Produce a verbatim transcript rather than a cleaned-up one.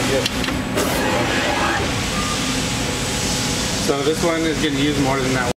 Yep. So this one is getting used more than that one.